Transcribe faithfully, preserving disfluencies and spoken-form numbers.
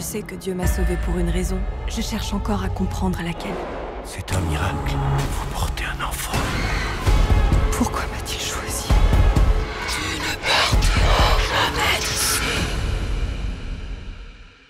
Je sais que Dieu m'a sauvée pour une raison. Je cherche encore à comprendre laquelle. C'est un miracle. Vous portez un enfant.